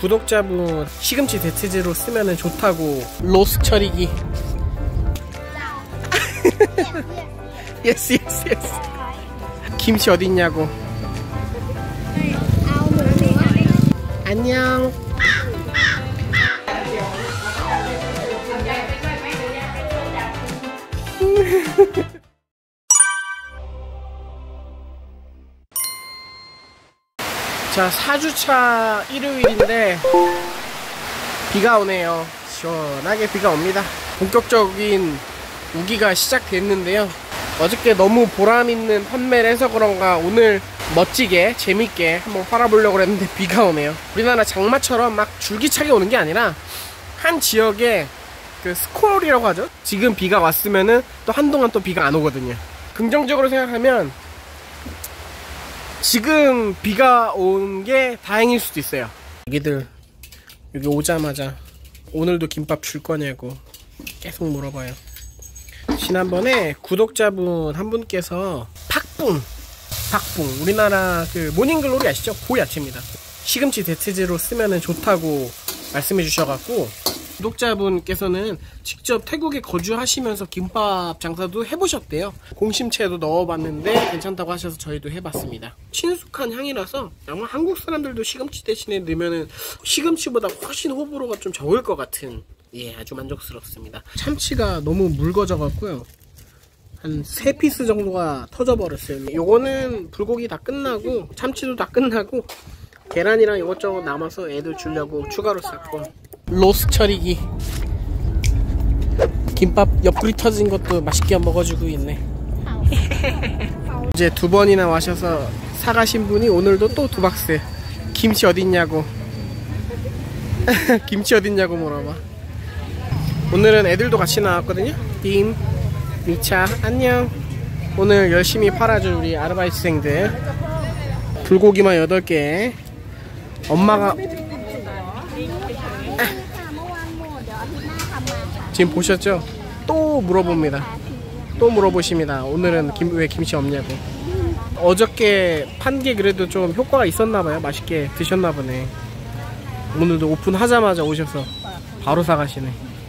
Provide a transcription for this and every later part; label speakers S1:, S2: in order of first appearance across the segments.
S1: 구독자분 시금치 대체제로 쓰면 좋다고 로스 처리기. 예스 예스 예스. 김치 어딨냐고. 안녕. 자, 4주차 일요일인데 비가 오네요. 시원하게 비가 옵니다. 본격적인 우기가 시작됐는데요. 어저께 너무 보람있는 판매를 해서 그런가 오늘 멋지게 재밌게 한번 팔아보려고 했는데 비가 오네요. 우리나라 장마처럼 막 줄기차게 오는 게 아니라 한 지역에 그 스콜이라고 하죠. 지금 비가 왔으면은 또 한동안 또 비가 안 오거든요. 긍정적으로 생각하면 지금 비가 온 게 다행일 수도 있어요. 애기들 여기 오자마자 오늘도 김밥 줄 거냐고 계속 물어봐요. 지난번에 구독자분 한 분께서 팍붕 우리나라 그 모닝글로리 아시죠? 그 야채입니다. 시금치 대체제로 쓰면 좋다고 말씀해 주셔갖고 구독자분께서는 직접 태국에 거주하시면서 김밥 장사도 해보셨대요. 공심채도 넣어봤는데 괜찮다고 하셔서 저희도 해봤습니다. 친숙한 향이라서 아마 한국 사람들도 시금치 대신에 넣으면은 시금치보다 훨씬 호불호가 좀 적을 것 같은, 예, 아주 만족스럽습니다. 참치가 너무 묽어져 갖고요, 한 3피스 정도가 터져버렸어요. 요거는 불고기 다 끝나고 참치도 다 끝나고 계란이랑 이것저것 남아서 애들 주려고 추가로 샀고, 로스 처리기. 김밥 옆구리 터진 것도 맛있게 먹어주고 있네. 이제 2번이나 와셔서 사가신 분이 오늘도 또 2박스 김치 어딨냐고 김치 어딨냐고 물어봐. 오늘은 애들도 같이 나왔거든요. 빔, 미차, 안녕. 오늘 열심히 팔아줄 우리 아르바이트생들. 불고기만 8개. 엄마가 지금 보셨죠? 또 물어봅니다. 또 물어보십니다. 오늘은 왜 김치 없냐고. 어저께 판 게 그래도 좀 효과가 있었나봐요. 맛있게 드셨나보네. 오늘도 오픈하자마자 오셔서 바로 사가시네.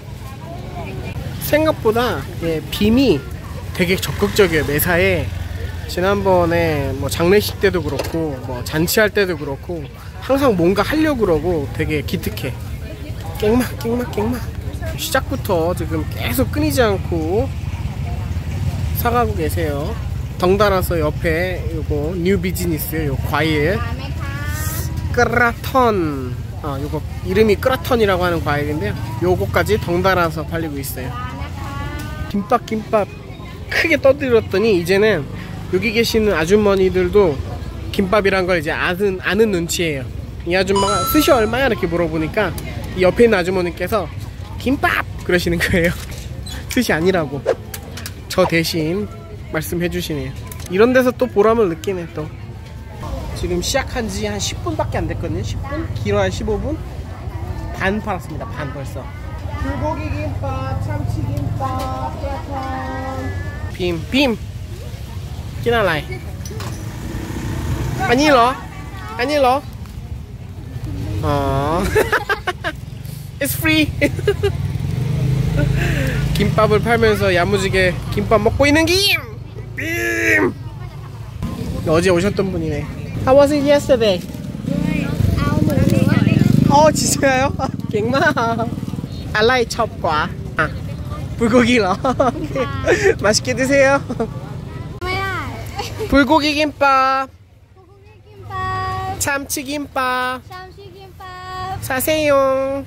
S1: 생각보다 빔이 되게 적극적이에요. 매사에. 지난번에 뭐 장례식 때도 그렇고 뭐 잔치할 때도 그렇고 항상 뭔가 하려고 그러고 되게 기특해. 깽막 시작부터 지금 계속 끊이지 않고 사가고 계세요. 덩달아서 옆에 요거 뉴 비즈니스 요 과일 끄라턴, 요거 이름이 끄라턴이라고 하는 과일인데요. 요거까지 덩달아서 팔리고 있어요. 김밥 크게 떠들었더니 이제는 여기 계시는 아주머니들도 김밥이란 걸 이제 아는 눈치예요. 이 아줌마가 스시 얼마야 이렇게 물어보니까 이 옆에 있는 아주머니께서 김밥! 그러시는 거예요. 스시 아니라고 저 대신 말씀해 주시네요. 이런 데서 또 보람을 느끼네. 또 지금 시작한 지 한 10분밖에 안 됐거든요. 10분? 길어야 15분? 반 팔았습니다. 반 벌써. 불고기 김밥, 참치 김밥, 빔 끼나라이 아니로 It's free. 김밥을 팔면서 야무지게 김밥 먹고 있는 빔! 어제 오셨던 분이네. How was it yesterday? 진짜요? 갱마. I like 첩과 불고기로. 맛있게 드세요. 불고기 김밥, 참치 김밥 사세요.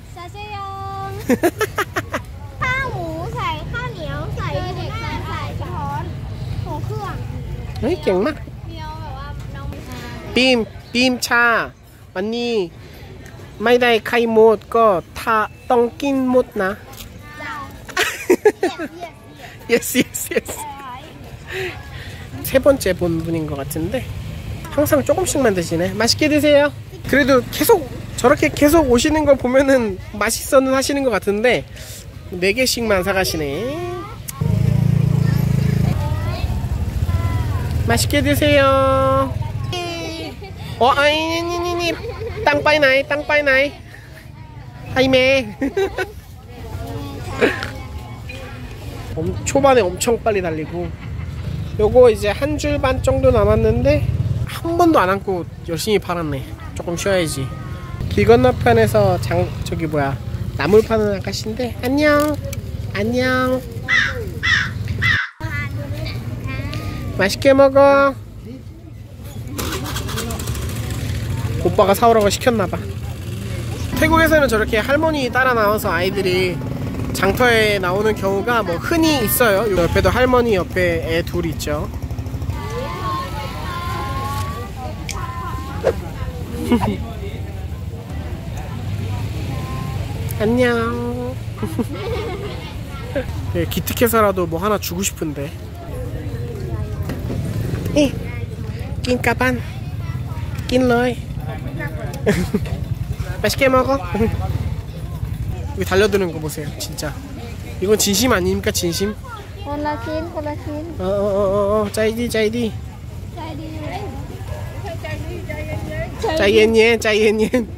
S1: เก่งมาก บีมชาวันนี้ไม่ได้ไข่หมดก็ต้องกินหมดนะ yes. 세 번째 본 분인 것 같은데 항상 조금씩만 드시네. 맛있게 드세요. 그래도 저렇게 계속 오시는 걸 보면은 맛있어는 하시는 것 같은데 4개씩만 사가시네. 맛있게 드세요. 아니 땅ไปไหน 하이메. 초반에 엄청 빨리 달리고. 요거 이제 한 줄 반 정도 남았는데 한 번도 안 안고 열심히 팔았네. 조금 쉬어야지. 길 건너편에서 저기 뭐야 나물 파는 아가씨인데 안녕. 안녕. 맛있게 먹어. 오빠가 사오라고 시켰나봐. 태국에서는 저렇게 할머니 따라 나와서 아이들이 장터에 나오는 경우가 뭐 흔히 있어요. 옆에도 할머니 옆에 애 둘 있죠. 안녕. 네, 기특해서라도 뭐 하나 주고 싶은데. 낀까반 낀러이. 맛있게 먹어. 여기 달려드는 거 보세요. 진짜 이건 진심 아닙니까? 진심. 짜이디 짜이디 짜이엔예 짜이엔예.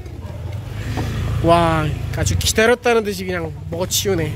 S1: 와 아주 기다렸다는 듯이 그냥 먹어치우네.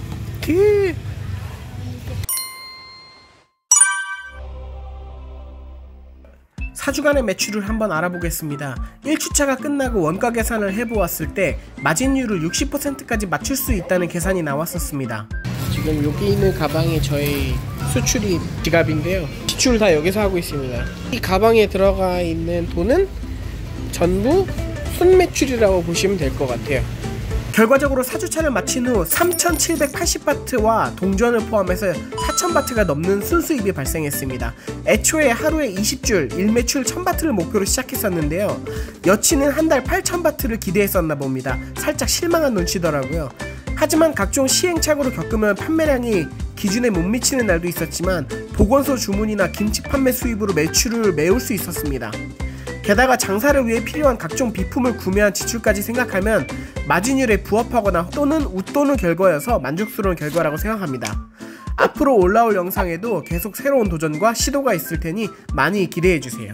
S1: 사주간의 매출을 한번 알아보겠습니다. 1주차가 끝나고 원가 계산을 해보았을 때 마진율을 60%까지 맞출 수 있다는 계산이 나왔었습니다. 지금 여기 있는 가방이 저희 수출입 지갑인데요. 지출 다 여기서 하고 있습니다. 이 가방에 들어가 있는 돈은 전부 순매출이라고 보시면 될 것 같아요. 결과적으로 4주차를 마친 후 3,780바트와 동전을 포함해서 4,000바트가 넘는 순수입이 발생했습니다. 애초에 하루에 20줄, 일매출 1,000바트를 목표로 시작했었는데요. 여친은 한 달 8,000바트를 기대했었나 봅니다. 살짝 실망한 눈치더라고요. 하지만 각종 시행착오를 겪으면 판매량이 기준에 못 미치는 날도 있었지만 보건소 주문이나 김치 판매 수입으로 매출을 메울 수 있었습니다. 게다가 장사를 위해 필요한 각종 비품을 구매한 지출까지 생각하면 마진율에 부합하거나 또는 웃도는 결과여서 만족스러운 결과라고 생각합니다. 앞으로 올라올 영상에도 계속 새로운 도전과 시도가 있을 테니 많이 기대해주세요.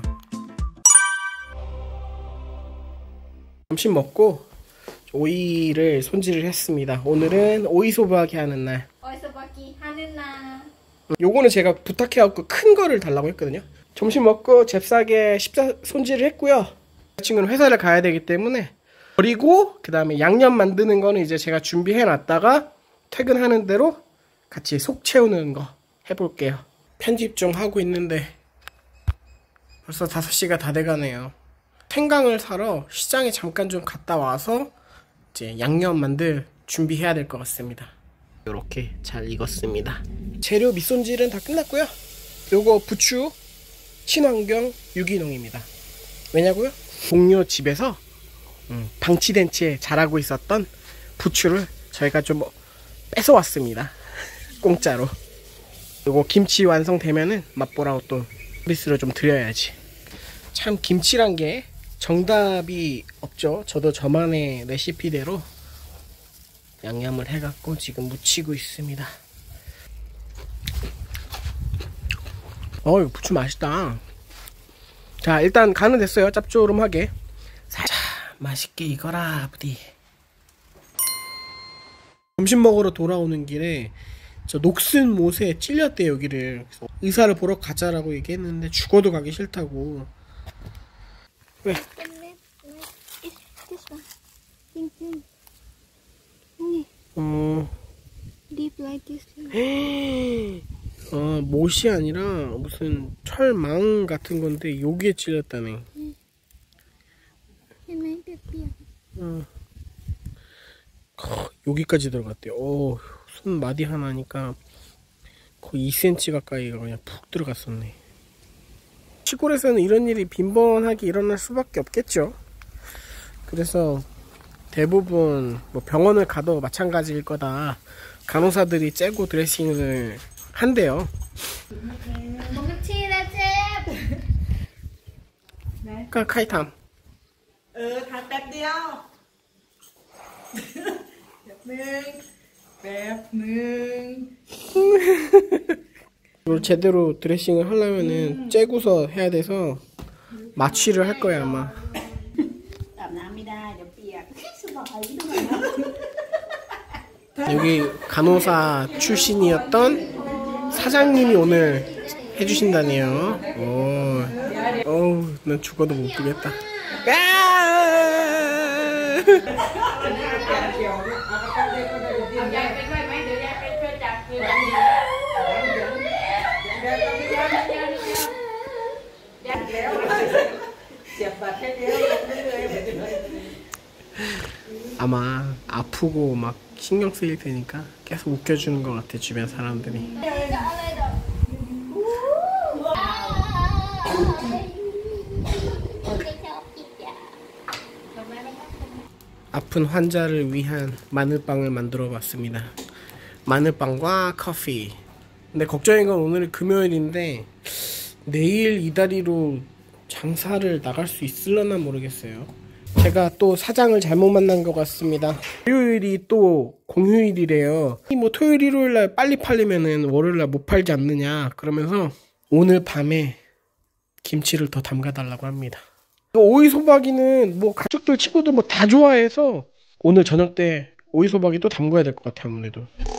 S1: 점심 먹고 오이를 손질을 했습니다. 오늘은 오이 소박이 하는 날. 오이 소박이 하는 날. 요거는 제가 부탁해갖고 큰 거를 달라고 했거든요. 점심 먹고 잽싸게 십자 손질을 했고요. 친구는 회사를 가야 되기 때문에 그리고 그 다음에 양념 만드는 거는 이제 제가 준비해 놨다가 퇴근하는 대로 같이 속 채우는 거 해볼게요. 편집 좀 하고 있는데 벌써 5시가 다 돼가네요. 생강을 사러 시장에 잠깐 좀 갔다 와서 이제 양념 만들 준비해야 될 것 같습니다. 이렇게 잘 익었습니다. 재료 밑손질은 다 끝났고요. 요거 부추 친환경 유기농입니다. 왜냐고요? 동료 집에서 방치된 채 자라고 있었던 부추를 저희가 좀 뺏어왔습니다. 공짜로. 요거 김치 완성되면은 맛보라고 또 서비스로 좀 드려야지. 참 김치란 게 정답이 없죠. 저도 저만의 레시피대로 양념을 해갖고 지금 무치고 있습니다. 이거 부추 맛있다. 자, 일단 간은 됐어요. 짭조름하게. 자, 맛있게 익어라 부디. 점심 먹으러 돌아오는 길에 저 녹슨 못에 찔렸대 여기를. 의사를 보러 가자라고 얘기했는데 죽어도 가기 싫다고. 왜? 못이 아니라 무슨 철망 같은 건데 여기에 찔렸다네. 여기까지 들어갔대요. 손 마디 하나니까 거의 2cm 가까이가 그냥 푹 들어갔었네. 시골에서는 이런 일이 빈번하게 일어날 수밖에 없겠죠. 그래서 대부분 뭐 병원을 가도 마찬가지일 거다. 간호사들이 째고 드레싱을 한대요. 카이탐. 이걸 제대로 드레싱을 하려면은 째고서 해야 돼서 마취를 할 거야 아마. 여기 간호사 출신이었던 사장님이 오늘 해주신다네요. 어우, 난 죽어도 못 보겠다. 아마 아프고 막 신경 쓰일 테니까 계속 웃겨주는 것 같아, 주변 사람들이. 아픈 환자를 위한 마늘빵을 만들어 봤습니다. 마늘빵과 커피. 근데 걱정인 건 오늘이 금요일인데 내일 이다리로 장사를 나갈 수 있을려나 모르겠어요. 제가 또 사장을 잘못 만난 것 같습니다. 토요일이 또 공휴일이래요. 뭐 토요일 일요일날 빨리 팔리면은 월요일날 못 팔지 않느냐 그러면서 오늘 밤에 김치를 더 담가 달라고 합니다. 오이소박이는 뭐 가족들 친구들 뭐 다 좋아해서 오늘 저녁 때 오이소박이 또 담궈야 될 것 같아요. 아무래도